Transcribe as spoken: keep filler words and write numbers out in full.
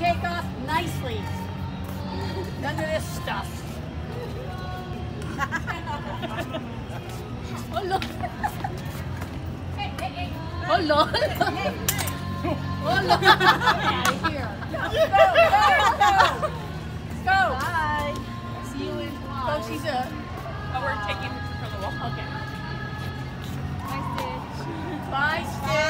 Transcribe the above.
take off nicely. None of this stuff. Oh Lord. Hey, hey, hey. Oh Lord. Oh Lord. Out of here. Go, go, go. Go. Bye. See you in Oh, she's a. Oh, we're taking her for the walk. Okay. Bye, Stitch. Bye, Stitch.